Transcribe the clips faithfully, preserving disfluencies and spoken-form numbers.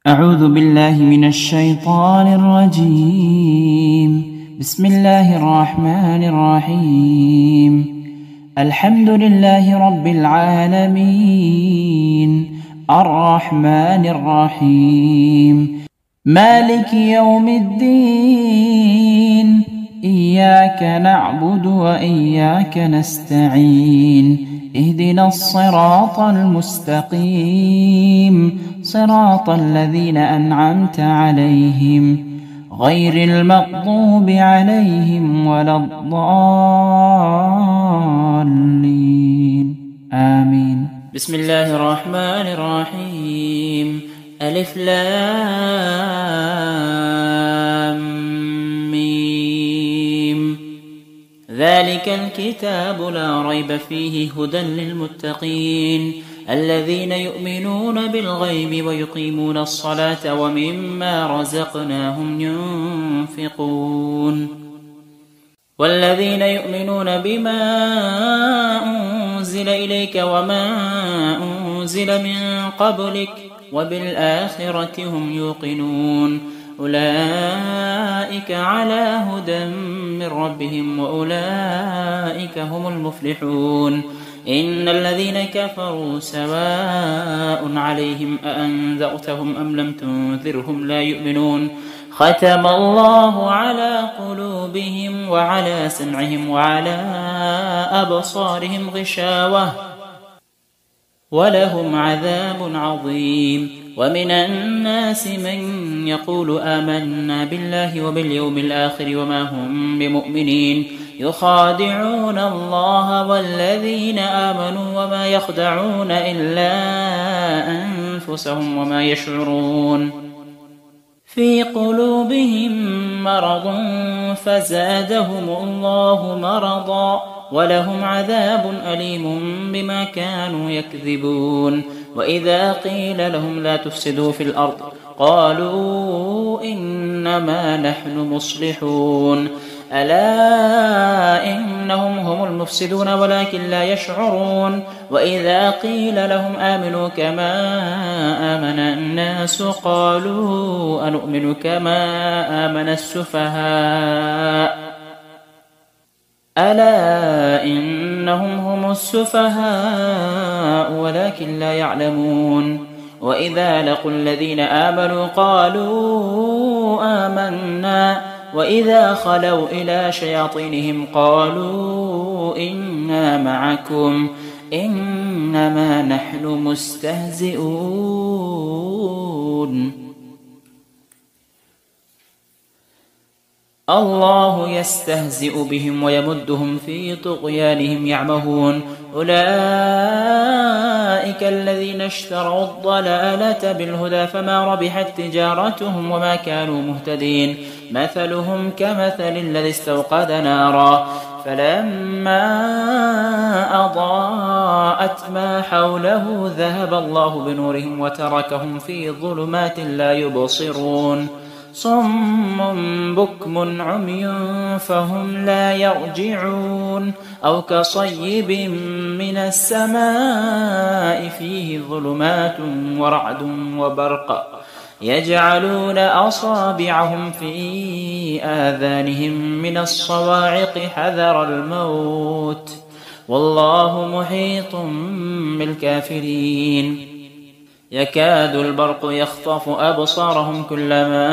أعوذ بالله من الشيطان الرجيم. بسم الله الرحمن الرحيم. الحمد لله رب العالمين الرحمن الرحيم مالك يوم الدين إياك نعبد وإياك نستعين اهدنا الصراط المستقيم صراط الذين أنعمت عليهم غير المغضوب عليهم ولا الضالين آمين. بسم الله الرحمن الرحيم. ألف لام ميم. ذلك الكتاب لا ريب فيه هدى للمتقين الذين يؤمنون بالغيب ويقيمون الصلاة ومما رزقناهم ينفقون والذين يؤمنون بما أنزل إليك وما أنزل من قبلك وبالآخرة هم يوقنون أولئك على هدى من ربهم وأولئك هم المفلحون. إن الذين كفروا سواء عليهم أأنذرتهم أم لم تنذرهم لا يؤمنون ختم الله على قلوبهم وعلى سمعهم وعلى أبصارهم غشاوة ولهم عذاب عظيم. ومن الناس من يقول آمنا بالله وباليوم الآخر وما هم بمؤمنين يخادعون الله والذين آمنوا وما يخدعون إلا أنفسهم وما يشعرون. في قلوبهم مرض فزادهم الله مرضا ولهم عذاب أليم بما كانوا يكذبون. وإذا قيل لهم لا تفسدوا في الأرض قالوا إنما نحن مصلحون ألا إنهم هم المفسدون ولكن لا يشعرون. وإذا قيل لهم آمنوا كما آمن الناس قالوا أنؤمن كما آمن السفهاء ألا إنهم هم السفهاء ولكن لا يعلمون. وإذا لقوا الذين آمنوا قالوا آمنا وإذا خلوا إلى شياطينهم قالوا إنا معكم إنما نحن مستهزئون. الله يستهزئ بهم ويمدهم في طغيانهم يعمهون. أولئك الذين اشتروا الضلالة بالهدى فما ربحت تجارتهم وما كانوا مهتدين. مثلهم كمثل الذي استوقد نارا فلما أضاءت ما حوله ذهب الله بنورهم وتركهم في ظلمات لا يبصرون. صم بكم عمي فهم لا يرجعون. أو كصيب من السماء فيه ظلمات ورعد وبرق يجعلون أصابعهم في آذانهم من الصواعق حذر الموت والله محيط بالكافرين. يكاد البرق يخطف أبصارهم كلما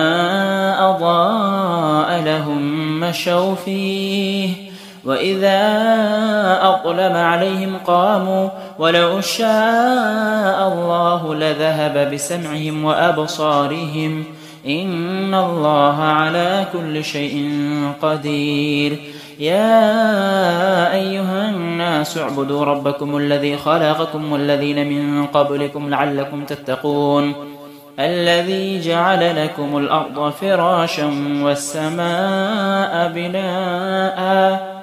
أضاء لهم مشوا فيه وإذا أظلم عليهم قاموا ولو شاء الله لذهب بسمعهم وأبصارهم إن الله على كل شيء قدير. يا أيها الناس اعبدوا ربكم الذي خلقكم والذين من قبلكم لعلكم تتقون الذي جعل لكم الأرض فراشا والسماء بناء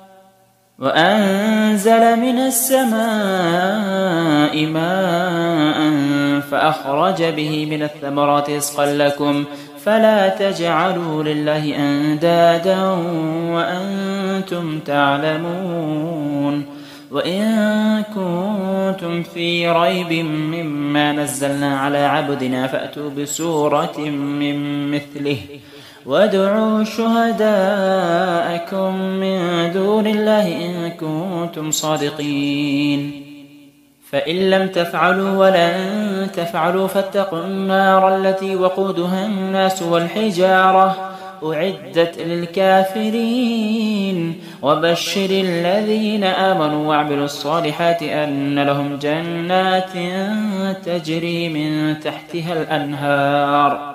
وأنزل من السماء ماء فأخرج به من الثمرات رزقا لكم فلا تجعلوا لله أندادا وأنتم تعلمون. وإن كنتم في ريب مما نزلنا على عبدنا فأتوا بسورة من مثله وادعوا شهداءكم من دون الله إن كنتم صادقين فإن لم تفعلوا ولن تفعلوا فاتقوا النار التي وقودها الناس والحجارة أعدت للكافرين وبشر الذين آمنوا وعملوا الصالحات أن لهم جنات تجري من تحتها الأنهار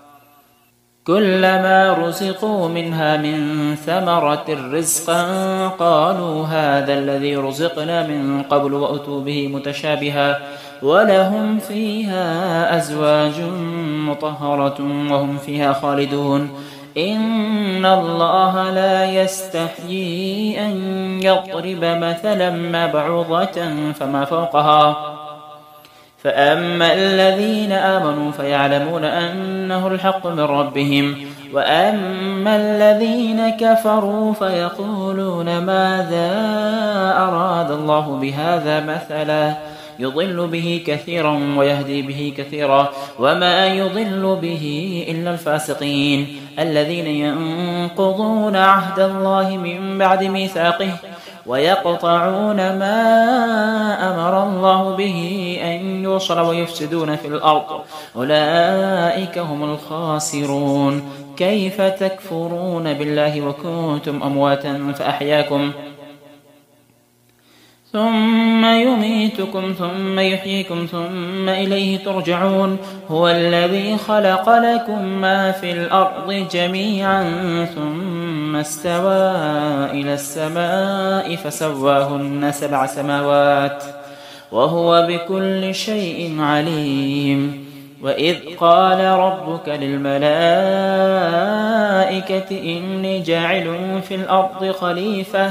كلما رزقوا منها من ثمرة رزقا قالوا هذا الذي رزقنا من قبل وأتوا به متشابها ولهم فيها أزواج مطهرة وهم فيها خالدون إن الله لا يستحيي أن يضرب مثلا ما بعوضة فما فوقها فأما الذين آمنوا فيعلمون أنه الحق من ربهم وأما الذين كفروا فيقولون ماذا أراد الله بهذا مثلا يضل به كثيرا ويهدي به كثيرا وما يضل به إلا الفاسقين الذين ينقضون عهد الله من بعد ميثاقه ويقطعون ما أمر الله به أن يوصل ويفسدون في الأرض أولئك هم الخاسرون كيف تكفرون بالله وكنتم أمواتا فأحياكم ثم يميتكم ثم يحييكم ثم إليه ترجعون هو الذي خلق لكم ما في الأرض جميعا ثم استوى إلى السماء فسواهن سبع سماوات وهو بكل شيء عليم وإذ قال ربك للملائكة إني جاعل في الأرض خليفة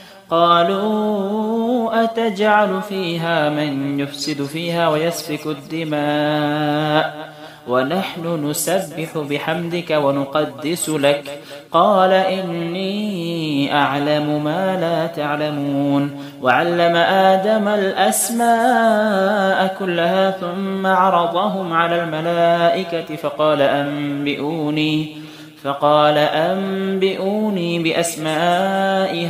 قالوا أتجعل فيها من يفسد فيها ويسفك الدماء ونحن نسبح بحمدك ونقدس لك قال إني أعلم ما لا تعلمون وعلم آدم الأسماء كلها ثم عرضهم على الملائكة فقال أنبئوني فقال أنبئوني بأسماء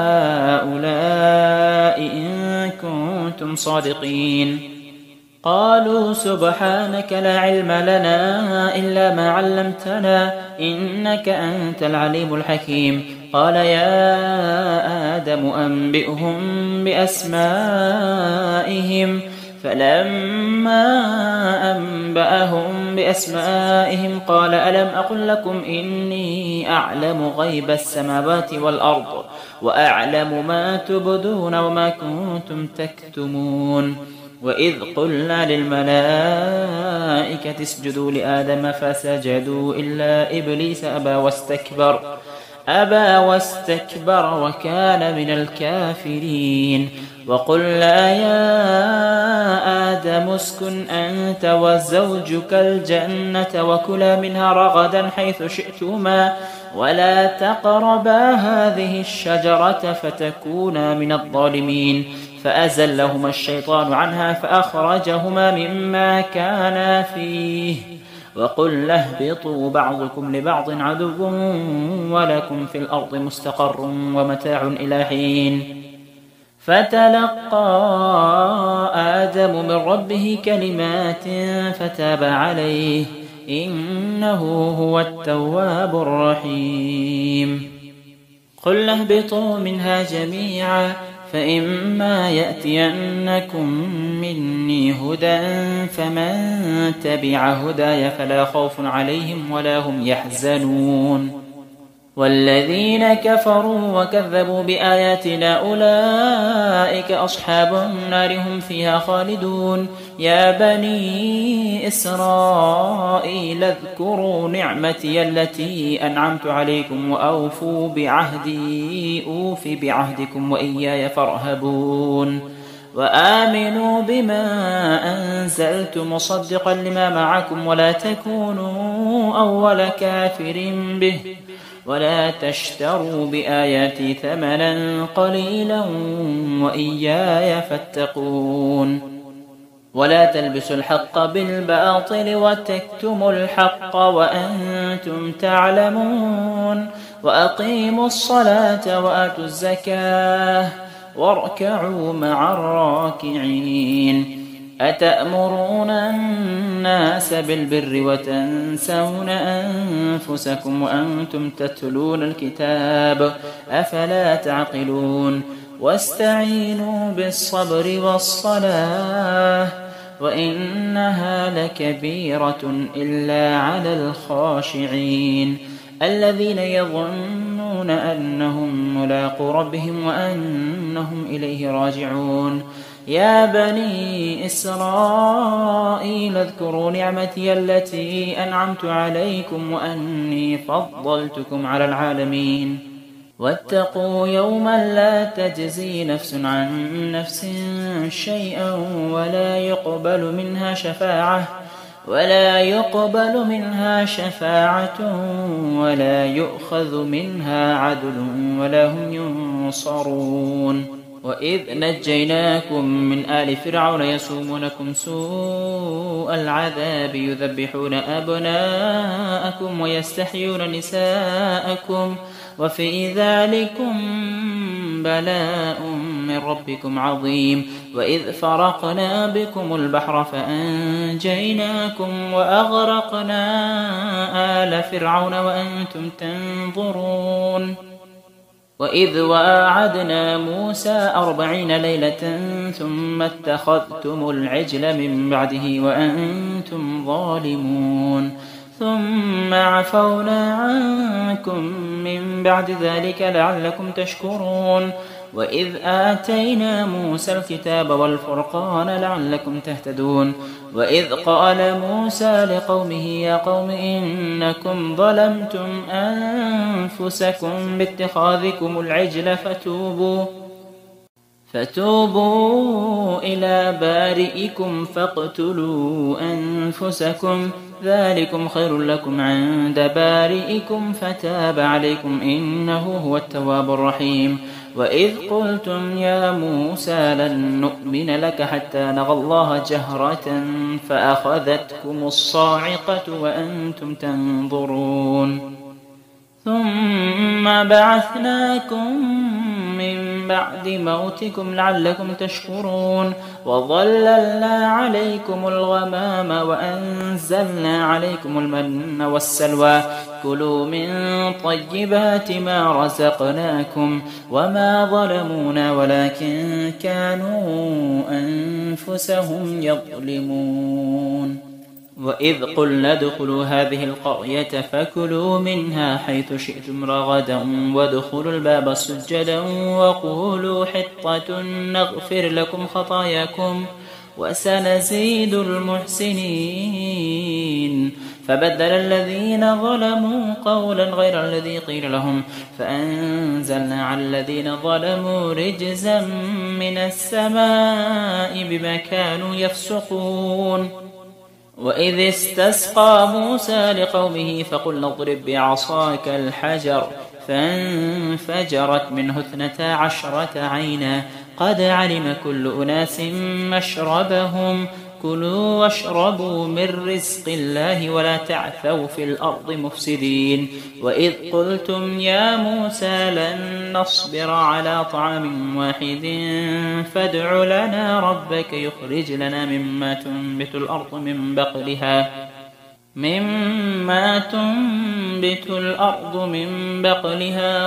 هؤلاء إن كنتم صادقين قالوا سبحانك لا علم لنا إلا ما علمتنا إنك أنت العليم الحكيم قال يا آدم أنبئهم بأسمائهم فلما أنبأهم بأسمائهم قال ألم أقل لكم إني أعلم غيب السماوات والأرض وأعلم ما تبدون وما كنتم تكتمون وإذ قلنا للملائكة اسجدوا لآدم فسجدوا إلا إبليس أبى واستكبر أبى واستكبر وكان من الكافرين وقلنا يا آدم اسكن أنت وزوجك الجنة وكلا منها رغدا حيث شئتما ولا تقربا هذه الشجرة فتكونا من الظالمين فأزلهما الشيطان عنها فأخرجهما مما كانا فيه وقلنا اهبطوا بعضكم لبعض عدو ولكم في الأرض مستقر ومتاع إلى حين فتلقى آدم من ربه كلمات فتاب عليه إنه هو التواب الرحيم قلنا اهبطوا منها جميعا فإما يأتينكم مني هدى فمن تبع هداي فلا خوف عليهم ولا هم يحزنون والذين كفروا وكذبوا بآياتنا أولئك أصحاب النار هم فيها خالدون يا بني إسرائيل اذكروا نعمتي التي أنعمت عليكم وأوفوا بعهدي أوف بعهدكم وإياي فارهبون وآمنوا بما أنزلت مصدقا لما معكم ولا تكونوا أول كافر به ولا تشتروا بآياتي ثمنا قليلا وإياي فاتقون ولا تلبسوا الحق بالباطل وتكتموا الحق وأنتم تعلمون وأقيموا الصلاة وآتوا الزكاة واركعوا مع الراكعين أتأمرون الناس بالبر وتنسون أنفسكم وأنتم تتلون الكتاب أفلا تعقلون واستعينوا بالصبر والصلاة وإنها لكبيرة إلا على الخاشعين الذين يظنون أنهم ملاقو ربهم وأنهم إليه راجعون يا بني إسرائيل اذكروا نعمتي التي أنعمت عليكم وأني فضلتكم على العالمين واتقوا يوما لا تجزي نفس عن نفس شيئا ولا يقبل منها شفاعة ولا يقبل منها شفاعة ولا يؤخذ منها عدل ولا هم ينصرون وإذ نجيناكم من آل فرعون يسومونكم سوء العذاب يذبحون أبناءكم ويستحيون نساءكم وفي ذلكم بلاء من ربكم عظيم وإذ فرقنا بكم البحر فأنجيناكم وأغرقنا آل فرعون وأنتم تنظرون وإذ واعدنا موسى أربعين ليلة ثم اتخذتم العجل من بعده وأنتم ظالمون ثم عفونا عنكم من بعد ذلك لعلكم تشكرون وإذ آتينا موسى الكتاب والفرقان لعلكم تهتدون وإذ قال موسى لقومه يا قوم إنكم ظلمتم أنفسكم باتخاذكم العجل فتوبوا فتوبوا إلى بارئكم فاقتلوا أنفسكم ذلكم خير لكم عند بارئكم فتاب عليكم إنه هو التواب الرحيم وإذ قلتم يا موسى لن نؤمن لك حتى نرى الله جهرة فأخذتكم الصاعقة وأنتم تنظرون ثم بعثناكم من بعد موتكم لعلكم تشكرون وظللنا عليكم الغمام وأنزلنا عليكم المن والسلوى كلوا من طيبات ما رزقناكم وما ظلمونا ولكن كانوا أنفسهم يظلمون وإذ قلنا ادخلوا هذه القرية فكلوا منها حيث شئتم رغدا وادخلوا الباب سجدا وقولوا حطة نغفر لكم خطاياكم وسنزيد المحسنين فبدل الذين ظلموا قولا غير الذي قيل لهم فأنزلنا على الذين ظلموا رجزا من السماء بما كانوا يفسقون وإذ استسقى موسى لقومه فقلنا اضرب بعصاك الحجر فانفجرت منه اثنتا عشرة عينا قد علم كل أناس مشربهم كلوا واشربوا من رزق الله ولا تعثوا في الأرض مفسدين وإذ قلتم يا موسى لن نصبر على طعام واحد فادع لنا ربك يخرج لنا مما تنبت الأرض من بقلها مما تنبت الأرض من بقلها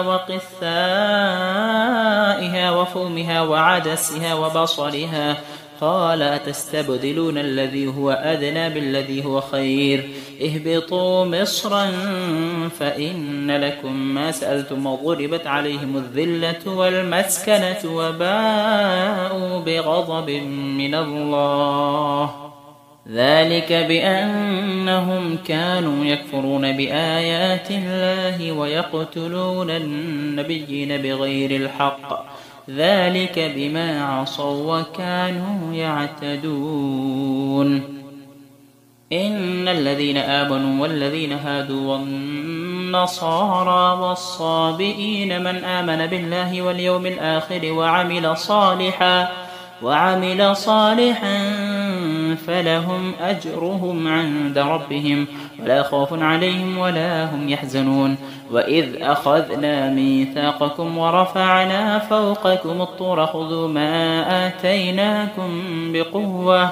وقثائها وفومها وعدسها وبصلها قال أتستبدلون الذي هو أدنى بالذي هو خير اهبطوا مصرا فإن لكم ما سألتم وضربت عليهم الذلة والمسكنة وباءوا بغضب من الله ذلك بأنهم كانوا يكفرون بآيات الله ويقتلون النبيين بغير الحق ذلك بما عصوا وكانوا يعتدون. إن الذين آمنوا والذين هادوا والنصارى والصابئين من آمن بالله واليوم الآخر وعمل صالحا وعمل صالحا فلهم أجرهم عند ربهم ولا خوف عليهم ولا هم يحزنون. وإذ أخذنا ميثاقكم ورفعنا فوقكم الطور خذوا ما آتيناكم بقوة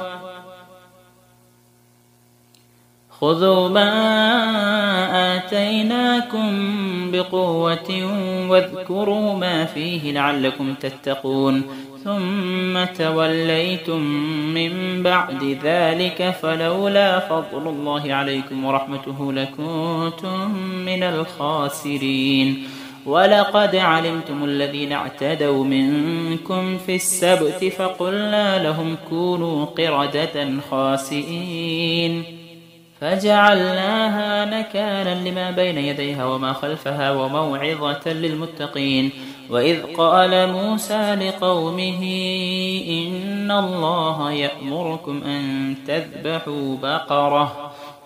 خذوا ما آتيناكم بقوة واذكروا ما فيه لعلكم تتقون. ثم توليتم من بعد ذلك فلولا فضل الله عليكم ورحمته لكنتم من الخاسرين. ولقد علمتم الذين اعتدوا منكم في السبت فقلنا لهم كونوا قردة خاسئين فجعلناها نكالا لما بين يديها وما خلفها وموعظة للمتقين. وإذ قال موسى لقومه إن الله يأمركم أن تذبحوا بقرة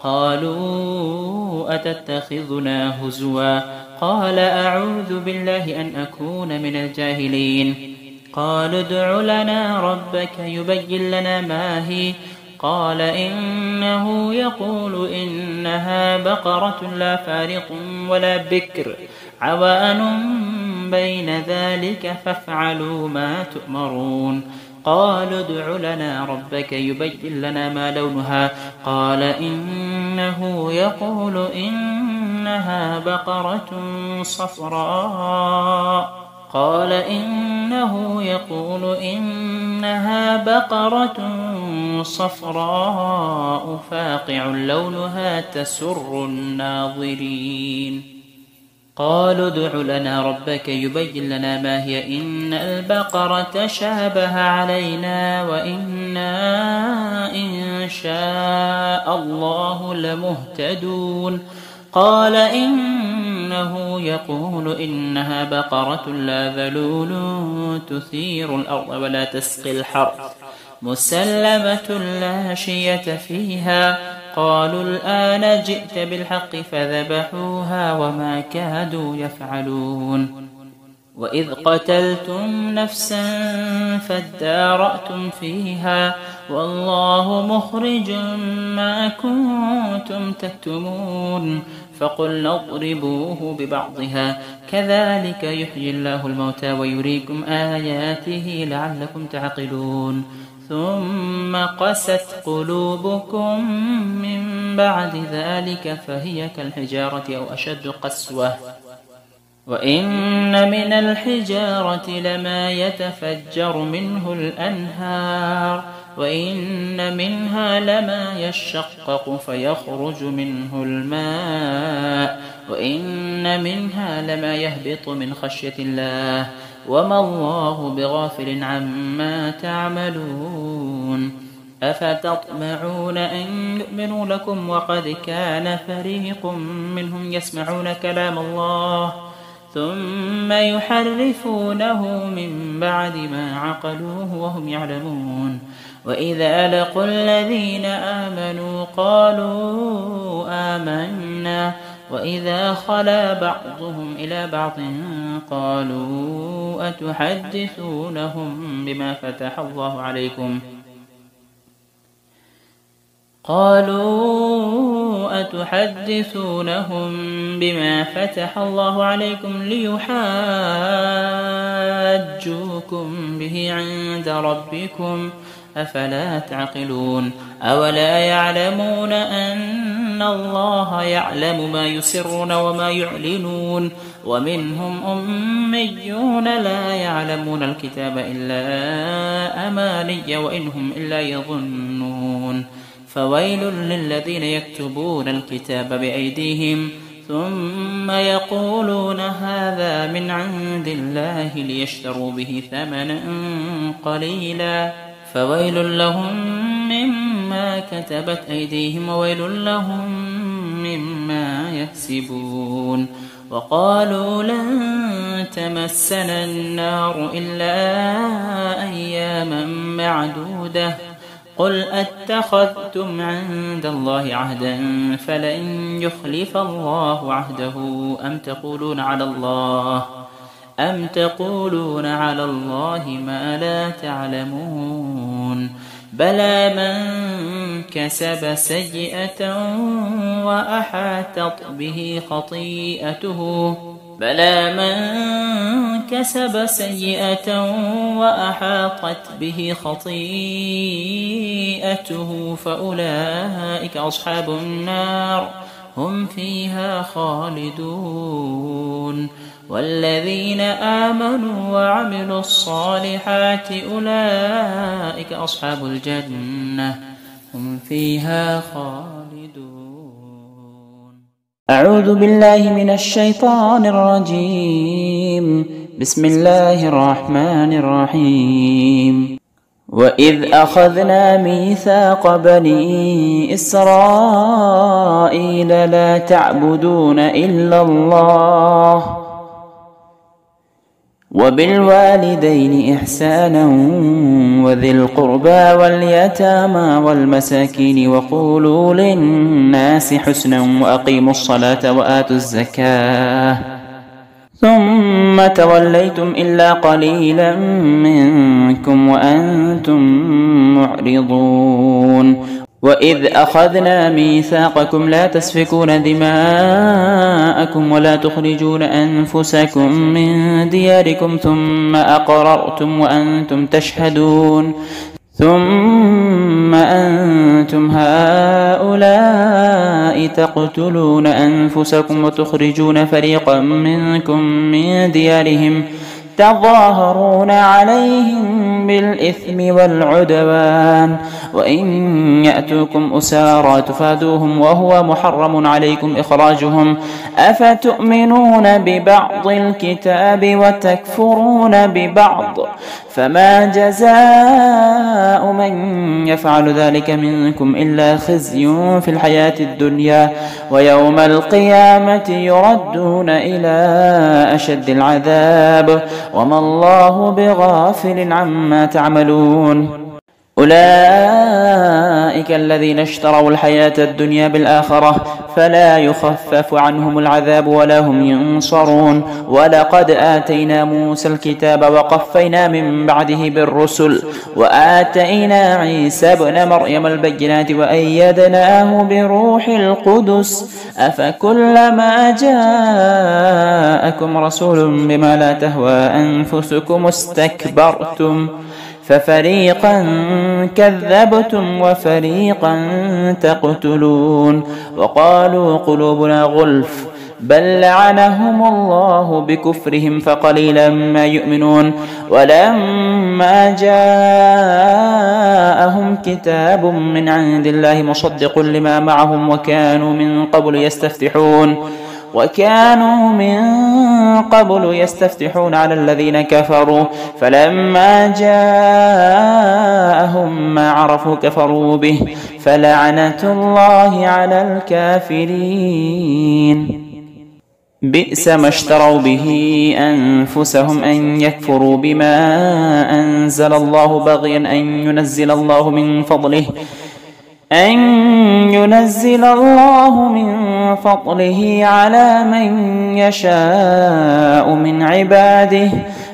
قالوا أتتخذنا هزوا قال أعوذ بالله أن أكون من الجاهلين. قالوا ادع لنا ربك يبين لنا ما هي قال إنه يقول إنها بقرة لا فارق ولا بكر عوان بين ذلك فافعلوا ما تؤمرون. قالوا ادع لنا ربك يبين لنا ما لونها قال إنه يقول إنها بقرة صفراء قال إنه يقول إنها بقرة صفراء فاقع لونها تسر الناظرين. قالوا ادع لنا ربك يبين لنا ما هي إن البقرة شابه علينا وإنا إن شاء الله لمهتدون. قال إنه يقول إنها بقرة لا ذلول تثير الأرض ولا تسقي الحرث مسلمة لا شية فيها. قالوا الآن جئت بالحق فذبحوها وما كادوا يفعلون. وإذ قتلتم نفسا فادارأتم فيها والله مخرج ما كنتم تكتمون. فقلنا اضربوه ببعضها كذلك يحيي الله الموتى ويريكم آياته لعلكم تعقلون. ثم قست قلوبكم من بعد ذلك فهي كالحجارة أو أشد قسوة. وإن من الحجارة لما يتفجر منه الأنهار وإن منها لما يشقق فيخرج منه الماء وإن منها لما يهبط من خشية الله وما الله بغافل عما تعملون. أفتطمعون أن يؤمنوا لكم وقد كان فريق منهم يسمعون كلام الله ثم يحرفونه من بعد ما عقلوه وهم يعلمون. وإذا لقوا الذين آمنوا قالوا آمنا وإذا خلا بعضهم إلى بعض قالوا أتحدثونهم بما فتح الله عليكم قالوا أتحدثونهم بما فتح الله عليكم ليحاجوكم به عند ربكم أفلا تعقلون. أولا يعلمون أن الله يعلم ما يسرون وما يعلنون ومنهم أميون لا يعلمون الكتاب إلا أماني وإنهم إلا يظنون. فويل للذين يكتبون الكتاب بأيديهم ثم يقولون هذا من عند الله ليشتروا به ثمنا قليلا فويل لهم مما كتبت أيديهم وويل لهم مما يكسبون. وقالوا لن تمسنا النار إلا أياما معدودة قل أتخذتم عند الله عهدا فلن يخلف الله عهده أم تقولون على الله أم تقولون على الله ما لا تعلمون بلى من كسب سيئة وأحاطت به خطيئته بلى من كسب سيئة وأحاطت به خطيئته فأولئك أصحاب النار هم فيها خالدون والذين آمنوا وعملوا الصالحات أولئك أصحاب الجنة هم فيها خالدون. أعوذ بالله من الشيطان الرجيم. بسم الله الرحمن الرحيم. وإذ أخذنا ميثاق بني إسرائيل لا تعبدون إلا الله وبالوالدين إحسانا وذي القربى واليتامى والمساكين وقولوا للناس حسنا وأقيموا الصلاة وآتوا الزكاة ثم توليتم إلا قليلا منكم وأنتم معرضون. وإذ أخذنا ميثاقكم لا تسفكون دماءكم ولا تخرجون أنفسكم من دياركم ثم أقررتم وأنتم تشهدون ثم أنتم هؤلاء تقتلون أنفسكم وتخرجون فريقا منكم من ديارهم تظاهرون عليهم بالإثم والعدوان وإن يأتوكم أسارى تفادوهم وهو محرم عليكم إخراجهم أفتؤمنون ببعض الكتاب وتكفرون ببعض فما جزاء من يفعل ذلك منكم إلا خزي في الحياة الدنيا ويوم القيامة يردون إلى أشد العذاب وما الله بغافل عما تعملون. أولئك الذين اشتروا الحياة الدنيا بالآخرة فلا يخفف عنهم العذاب ولا هم ينصرون. ولقد آتينا موسى الكتاب وقفينا من بعده بالرسل وآتينا عيسى ابن مريم البينات وأيدناه بروح القدس أفكلما جاءكم رسول بما لا تهوى أنفسكم استكبرتم ففريقا كذبتم وفريقا تقتلون. وقالوا قلوبنا غلف بل لعنهم الله بكفرهم فقليلا ما يؤمنون. ولما جاءهم كتاب من عند الله مصدق لما معهم وكانوا من قبل يستفتحون وكانوا من قبل يستفتحون على الذين كفروا فلما جاءهم ما عرفوا كفروا به فلعنة الله على الكافرين. بئس ما اشتروا به أنفسهم أن يكفروا بما أنزل الله بغيا أن ينزل الله من فضله أن ينزل الله من فضله على من يشاء من عباده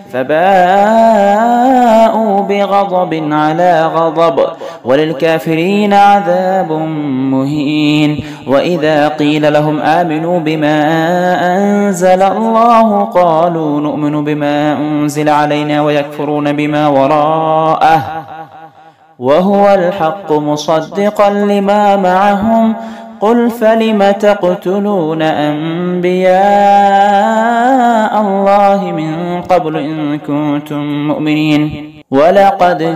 فباءوا بغضب على غضب وللكافرين عذاب مهين. وإذا قيل لهم آمنوا بما أنزل الله قالوا نؤمن بما أنزل علينا ويكفرون بما وراءه وهو الحق مصدقا لما معهم قل فلم تقتلون أنبياء الله من قبل إن كنتم مؤمنين. ولقد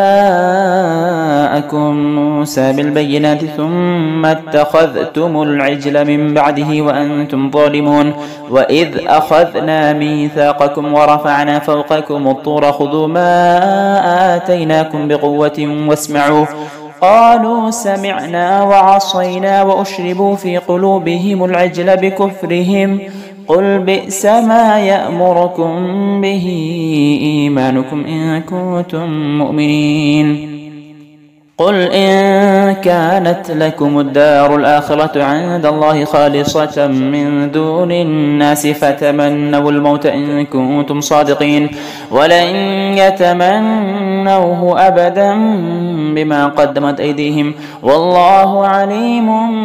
جاءكم موسى بالبينات ثم اتخذتم العجل من بعده وأنتم ظالمون. وإذ أخذنا ميثاقكم ورفعنا فوقكم الطور خذوا ما آتيناكم بقوة واسمعوا قالوا سمعنا وعصينا وأشربوا في قلوبهم العجل بكفرهم قل بئس ما يأمركم به إيمانكم إن كنتم مؤمنين. قل إن كانت لكم الدار الآخرة عند الله خالصة من دون الناس فتمنوا الموت إن كنتم صادقين ولن يتمنوه أبدا بما قدمت أيديهم والله عليم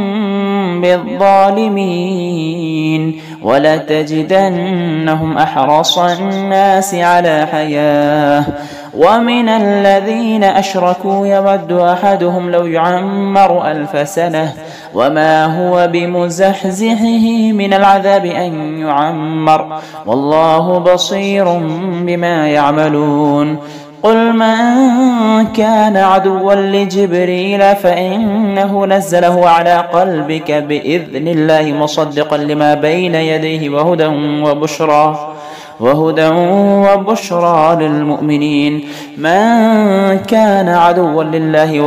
بالظالمين. ولتجدنهم أحرص الناس على حياة ومن الذين أشركوا يود أحدهم لو يعمر ألف سنة وما هو بمزحزحه من العذاب أن يعمر والله بصير بما يعملون. قل من كان عدوا لجبريل فإنه نزله على قلبك بإذن الله مصدقا لما بين يديه وهدى وبشرى وهدى وبشرى للمؤمنين. من كان عدوا لله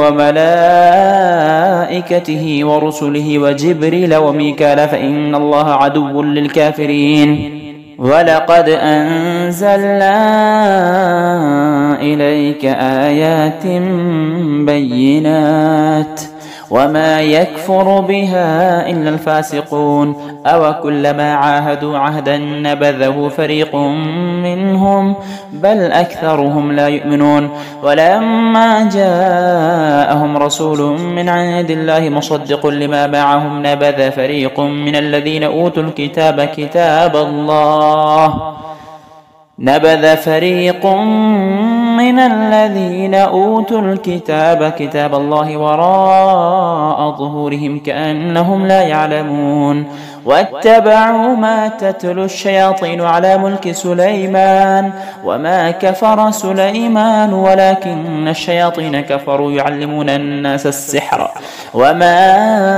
وملائكته ورسله وجبريل وميكال فإن الله عدو للكافرين. ولقد أنزلنا إليك آيات بينات وما يكفر بها إلا الفاسقون. أو كلما عاهدوا عهدا نبذه فريق منهم بل أكثرهم لا يؤمنون. ولما جاءهم رسول من عند الله مصدق لما معهم نبذ فريق من الذين أوتوا الكتاب كتاب الله نبذ فريق من الذين أوتوا الكتاب كتاب الله وراء ظهورهم كأنهم لا يعلمون. واتبعوا ما تتلو الشياطين على ملك سليمان وما كفر سليمان ولكن الشياطين كفروا يعلمون الناس السحر وما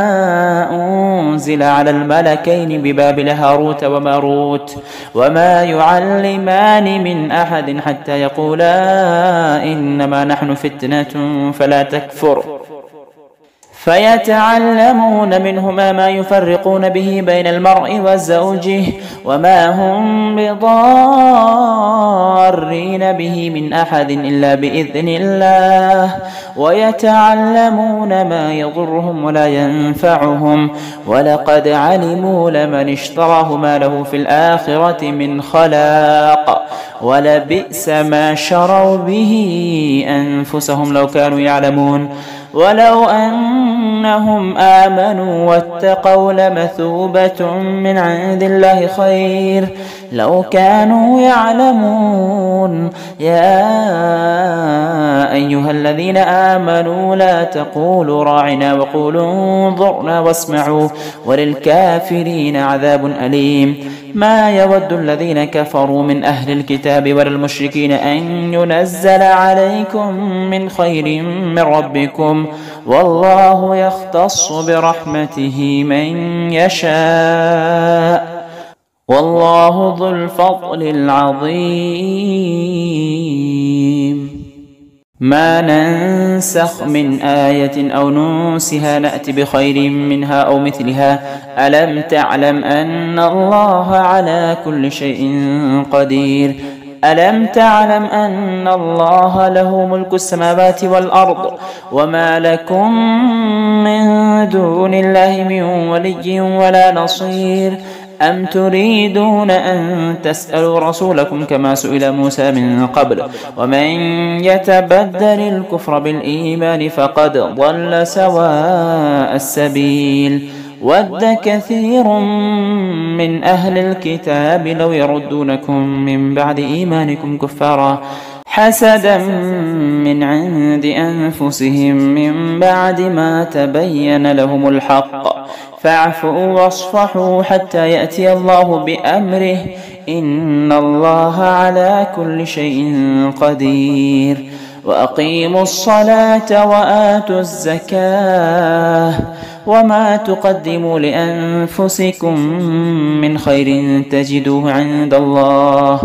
أنزل على الملكين ببابل هاروت وماروت وما يعلمان من أحد حتى يقولا إنما نحن فتنة فلا تكفر فيتعلمون منهما ما يفرقون به بين المرء وزوجه وما هم بضارين به من أحد إلا بإذن الله ويتعلمون ما يضرهم ولا ينفعهم ولقد علموا لمن اشتراه ما له في الآخرة من خلاق ولبئس ما شروا به أنفسهم لو كانوا يعلمون. ولو أنهم آمنوا واتقوا لمثوبة من عند الله خير لو كانوا يعلمون. يا أيها الذين آمنوا لا تقولوا راعنا وقولوا انظرنا واسمعوا وللكافرين عذاب أليم. ما يود الذين كفروا من أهل الكتاب ولا المشركين أن ينزل عليكم من خير من ربكم والله يختص برحمته من يشاء والله ذو الفضل العظيم. ما ننسخ من آية أو ننسها نأتي بخير منها أو مثلها. ألم تعلم أن الله على كل شيء قدير. ألم تعلم أن الله له ملك السماوات والأرض وما لكم من دون الله من ولي ولا نصير. أم تريدون أن تسألوا رسولكم كما سئل موسى من قبل ومن يتبدل الكفر بالإيمان فقد ضل سواء السبيل. ود كثير من أهل الكتاب لو يردونكم من بعد إيمانكم كفارا حسدا من عند أنفسهم من بعد ما تبين لهم الحق فاعفوا واصفحوا حتى يأتي الله بأمره إن الله على كل شيء قدير. وأقيموا الصلاة وآتوا الزكاة وما تقدموا لأنفسكم من خير تجدوه عند الله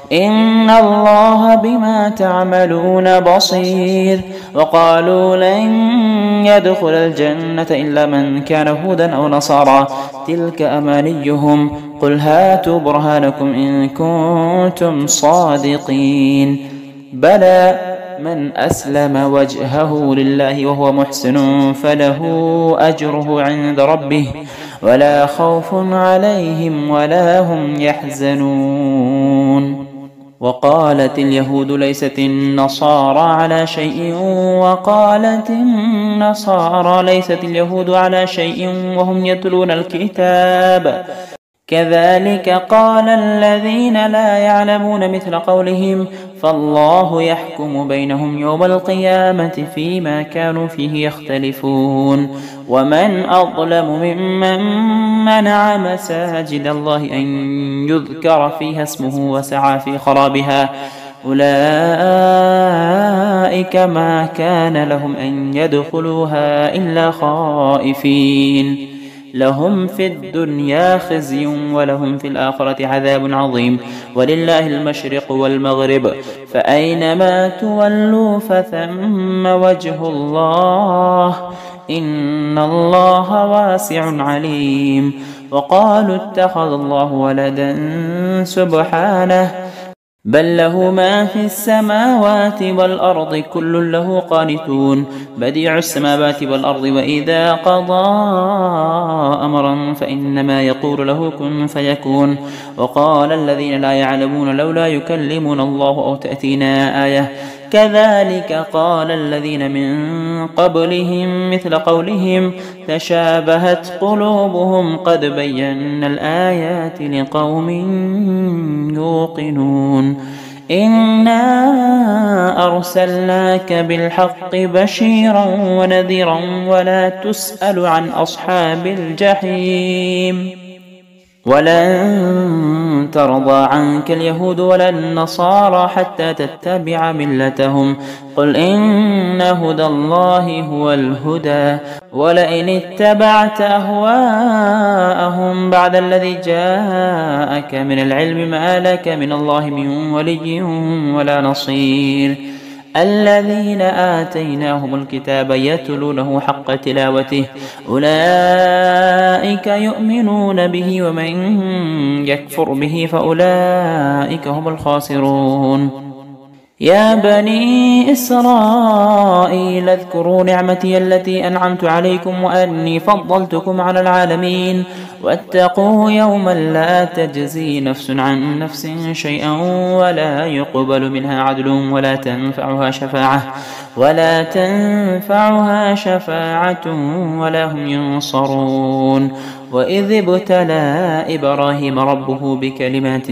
إن الله بما تعملون بصير. وقالوا لن يدخل الجنة إلا من كان هودا أو نصارى تلك أمانيهم قل هاتوا برهانكم إن كنتم صادقين بلى من أسلم وجهه لله وهو محسن فله أجره عند ربه ولا خوف عليهم ولا هم يحزنون. وقالت اليهود ليست النصارى على شيء وقالت النصارى ليست اليهود على شيء وهم يتلون الكتاب كذلك قال الذين لا يعلمون مثل قولهم فالله يحكم بينهم يوم القيامة فيما كانوا فيه يختلفون. ومن أظلم ممن منع مساجد الله أن يذكر فيها اسمه وسعى في خرابها أولئك ما كان لهم أن يدخلوها إلا خائفين لهم في الدنيا خزي ولهم في الآخرة عذاب عظيم ولله المشرق والمغرب فأينما تولوا فثم وجه الله إن الله واسع عليم. وقالوا اتخذ الله ولدا سبحانه بل له ما في السماوات والأرض كل له قانتون بديع السماوات والأرض وإذا قضى أمرا فإنما يقول له كن فيكون. وقال الذين لا يعلمون لولا يكلمنا الله أو تأتينا آية كذلك قال الذين من قبلهم مثل قولهم تشابهت قلوبهم قد بينا الآيات لقوم يوقنون. إنا أرسلناك بالحق بشيرا ونذيرا ولا تسأل عن أصحاب الجحيم ولن ترضى عنك اليهود ولا النصارى حتى تتبع ملتهم قل إن هدى الله هو الهدى ولئن اتبعت أهواءهم بعد الذي جاءك من العلم ما لك من الله من ولي ولا نصير. الذين آتيناهم الكتاب يتلونه حق تلاوته أولئك يؤمنون به ومن يكفر به فأولئك هم الخاسرون. يا بني إسرائيل اذكروا نعمتي التي أنعمت عليكم وأني فضلتكم على العالمين واتقوا يوما لا تجزي نفس عن نفس شيئا ولا يقبل منها عدل ولا تنفعها شفاعة ولا تنفعها شفاعة ولا هم ينصرون. وإذ ابتلى إبراهيم ربه بكلمات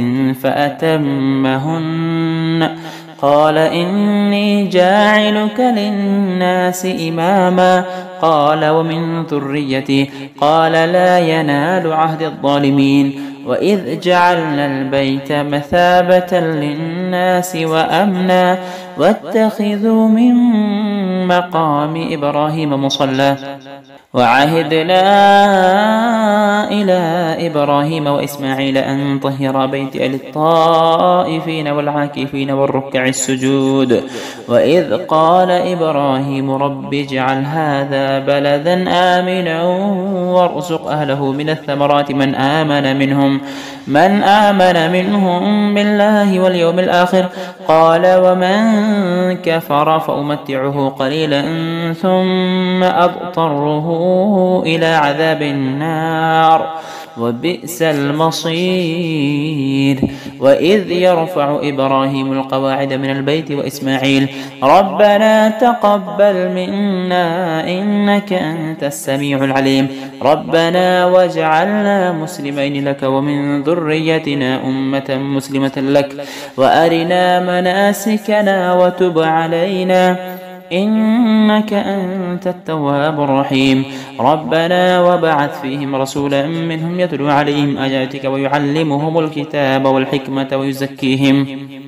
فأتمهن قال إني جاعلك للناس إماما قال ومن ذريتي قال لا ينال عهد الظالمين. وإذ جعلنا البيت مثابة للناس وأمنا واتخذوا من مقام إبراهيم مصلى وعهدنا إلى إبراهيم وإسماعيل أن طهر بيتي للطائفين والعاكفين والركع السجود. وإذ قال إبراهيم رب اجعل هذا بلدا آمنا وارزق أهله من الثمرات من آمن منهم من آمن منهم بالله واليوم الآخر قال ومن كفر فأمتعه قليلا ثم أضطره إلى عذاب النار وبئس المصير. وإذ يرفع إبراهيم القواعد من البيت وإسماعيل ربنا تقبل منا إنك أنت السميع العليم ربنا واجعلنا مسلمين لك ومن ذريتنا أمة مسلمة لك وأرنا مناسكنا وتب علينا إنك أنت التواب الرحيم ربنا وبعث فيهم رسولا منهم يتلو عليهم آياتك ويعلمهم الكتاب والحكمة ويزكيهم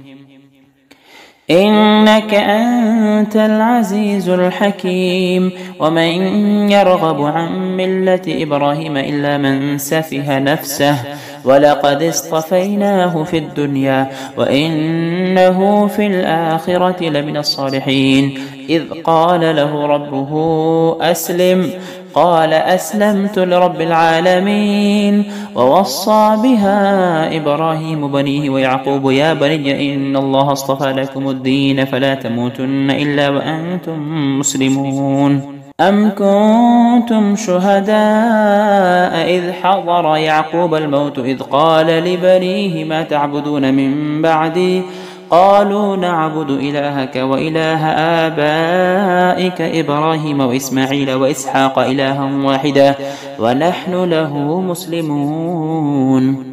إنك أنت العزيز الحكيم. ومن يرغب عن ملة إبراهيم إلا من سفه نفسه ولقد اصطفيناه في الدنيا وإنه في الآخرة لمن الصالحين إذ قال له ربه أسلم قال أسلمت لرب العالمين ووصى بها إبراهيم بنيه ويعقوب يا بني إن الله اصطفى لكم الدين فلا تموتن إلا وأنتم مسلمون أم كنتم شهداء إذ حضر يعقوب الموت إذ قال لبنيه ما تعبدون من بعدي قالوا نعبد إلهك وإله آبائك إبراهيم وإسماعيل وإسحاق إلها واحدا ونحن له مسلمون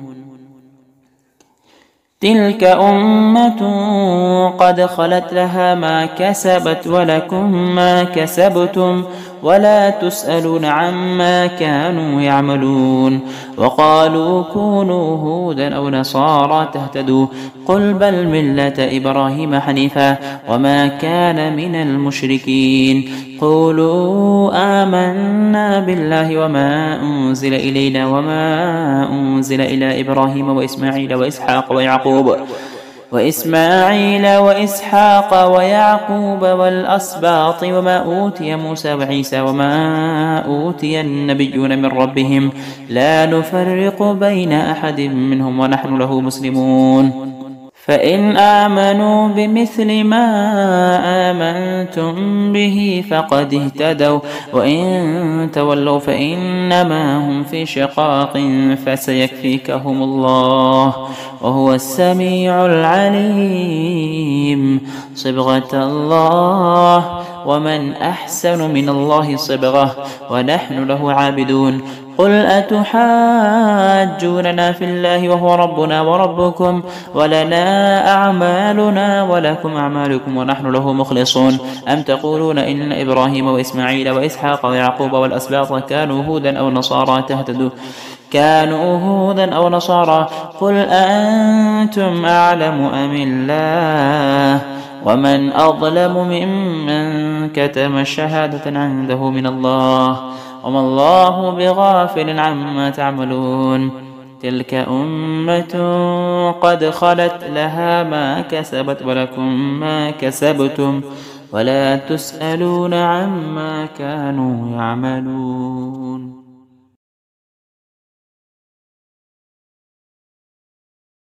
تلك أمة قد خلت لها ما كسبت ولكم ما كسبتم ولا تسألون عما كانوا يعملون وقالوا كونوا هودا أو نصارى تهتدوا قل بل ملة إبراهيم حنيفا وما كان من المشركين قولوا آمنا بالله وما أنزل إلينا وما أنزل إلى إبراهيم وإسماعيل وإسحاق ويعقوب وإسماعيل وإسحاق ويعقوب والأسباط وما أوتي موسى وعيسى وما أوتي النبيون من ربهم لا نفرق بين أحد منهم ونحن له مسلمون فإن آمنوا بمثل ما آمنتم به فقد اهتدوا وإن تولوا فإنما هم في شقاق فسيكفيكهم الله وهو السميع العليم صبغة الله ومن أحسن من الله صبغة ونحن له عابدون قل أتحاجوننا في الله وهو ربنا وربكم ولنا أعمالنا ولكم أعمالكم ونحن له مخلصون أم تقولون إن إبراهيم وإسماعيل وإسحاق ويعقوب والأسباط كانوا هودا أو نصارى تهتدوا كانوا هودا أو نصارى قل أأنتم أعلم أم الله ومن أظلم ممن كتم الشهادة عنده من الله وما الله بغافل عما تعملون تلك أمة قد خلت لها ما كسبت ولكم ما كسبتم ولا تسألون عما كانوا يعملون.